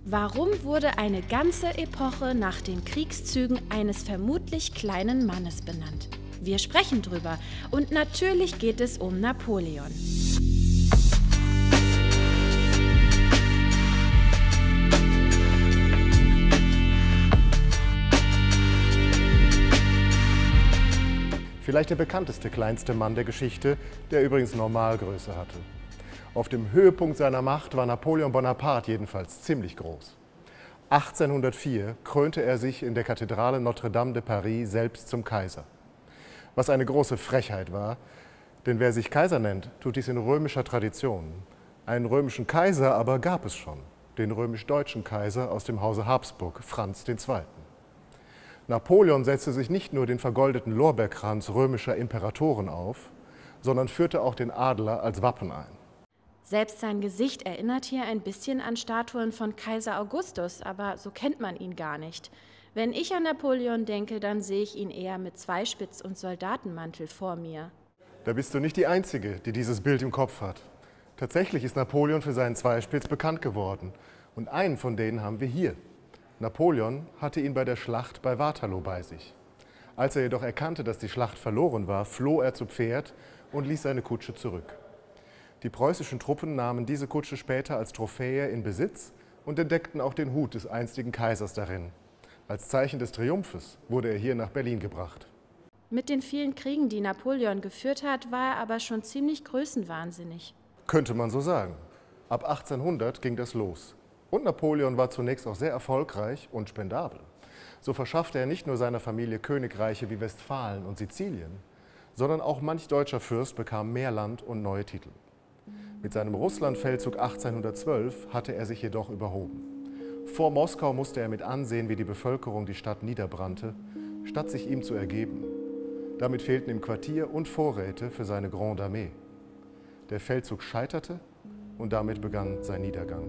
Warum wurde eine ganze Epoche nach den Kriegszügen eines vermutlich kleinen Mannes benannt? Wir sprechen drüber und natürlich geht es um Napoleon. Vielleicht der bekannteste kleinste Mann der Geschichte, der übrigens Normalgröße hatte. Auf dem Höhepunkt seiner Macht war Napoleon Bonaparte jedenfalls ziemlich groß. 1804 krönte er sich in der Kathedrale Notre-Dame de Paris selbst zum Kaiser. Was eine große Frechheit war, denn wer sich Kaiser nennt, tut dies in römischer Tradition. Einen römischen Kaiser aber gab es schon, den römisch-deutschen Kaiser aus dem Hause Habsburg, Franz II. Napoleon setzte sich nicht nur den vergoldeten Lorbeerkranz römischer Imperatoren auf, sondern führte auch den Adler als Wappen ein. Selbst sein Gesicht erinnert hier ein bisschen an Statuen von Kaiser Augustus, aber so kennt man ihn gar nicht. Wenn ich an Napoleon denke, dann sehe ich ihn eher mit Zweispitz und Soldatenmantel vor mir. Da bist du nicht die Einzige, die dieses Bild im Kopf hat. Tatsächlich ist Napoleon für seinen Zweispitz bekannt geworden. Und einen von denen haben wir hier. Napoleon hatte ihn bei der Schlacht bei Waterloo bei sich. Als er jedoch erkannte, dass die Schlacht verloren war, floh er zu Pferd und ließ seine Kutsche zurück. Die preußischen Truppen nahmen diese Kutsche später als Trophäe in Besitz und entdeckten auch den Hut des einstigen Kaisers darin. Als Zeichen des Triumphes wurde er hier nach Berlin gebracht. Mit den vielen Kriegen, die Napoleon geführt hat, war er aber schon ziemlich größenwahnsinnig. Könnte man so sagen. Ab 1800 ging das los. Und Napoleon war zunächst auch sehr erfolgreich und spendabel. So verschaffte er nicht nur seiner Familie Königreiche wie Westfalen und Sizilien, sondern auch manch deutscher Fürst bekam mehr Land und neue Titel. Mit seinem Russlandfeldzug 1812 hatte er sich jedoch überhoben. Vor Moskau musste er mit ansehen, wie die Bevölkerung die Stadt niederbrannte, statt sich ihm zu ergeben. Damit fehlten ihm Quartier und Vorräte für seine Grande Armee. Der Feldzug scheiterte und damit begann sein Niedergang.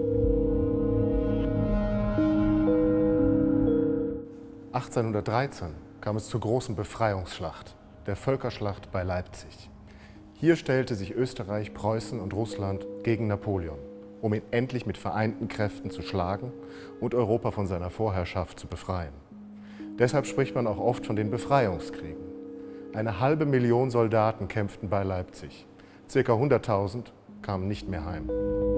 (1813) kam es zur großen Befreiungsschlacht, der Völkerschlacht bei Leipzig. Hier stellte sich Österreich, Preußen und Russland gegen Napoleon, um ihn endlich mit vereinten Kräften zu schlagen und Europa von seiner Vorherrschaft zu befreien. Deshalb spricht man auch oft von den Befreiungskriegen. 500.000 Soldaten kämpften bei Leipzig. Ca. 100.000 kamen nicht mehr heim.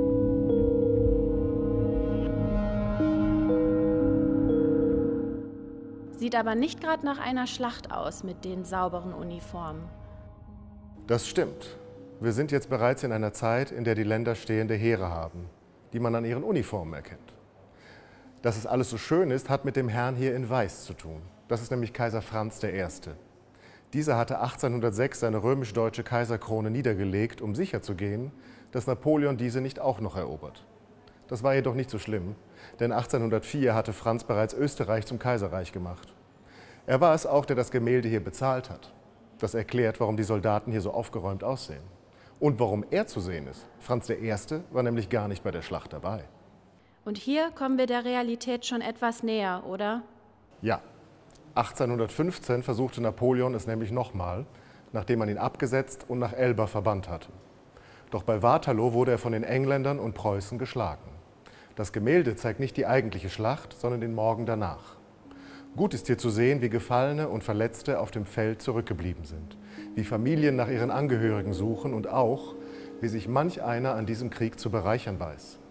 Sieht aber nicht gerade nach einer Schlacht aus mit den sauberen Uniformen. Das stimmt. Wir sind jetzt bereits in einer Zeit, in der die Länder stehende Heere haben, die man an ihren Uniformen erkennt. Dass es alles so schön ist, hat mit dem Herrn hier in Weiß zu tun. Das ist nämlich Kaiser Franz I. Dieser hatte 1806 seine römisch-deutsche Kaiserkrone niedergelegt, um sicherzugehen, dass Napoleon diese nicht auch noch erobert. Das war jedoch nicht so schlimm, denn 1804 hatte Franz bereits Österreich zum Kaiserreich gemacht. Er war es auch, der das Gemälde hier bezahlt hat. Das erklärt, warum die Soldaten hier so aufgeräumt aussehen. Und warum er zu sehen ist. Franz I. war nämlich gar nicht bei der Schlacht dabei. Und hier kommen wir der Realität schon etwas näher, oder? Ja. 1815 versuchte Napoleon es nämlich nochmal, nachdem man ihn abgesetzt und nach Elba verbannt hatte. Doch bei Waterloo wurde er von den Engländern und Preußen geschlagen. Das Gemälde zeigt nicht die eigentliche Schlacht, sondern den Morgen danach. Gut ist hier zu sehen, wie Gefallene und Verletzte auf dem Feld zurückgeblieben sind, wie Familien nach ihren Angehörigen suchen und auch, wie sich manch einer an diesem Krieg zu bereichern weiß.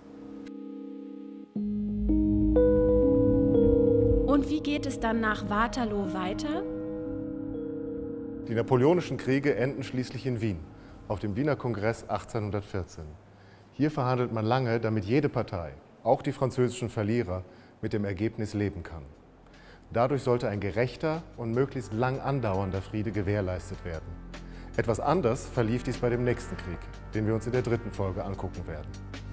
Und wie geht es dann nach Waterloo weiter? Die napoleonischen Kriege enden schließlich in Wien, auf dem Wiener Kongress 1814. Hier verhandelt man lange, damit jede Partei, auch die französischen Verlierer, mit dem Ergebnis leben kann. Dadurch sollte ein gerechter und möglichst lang andauernder Friede gewährleistet werden. Etwas anders verlief dies bei dem nächsten Krieg, den wir uns in der 3. Folge angucken werden.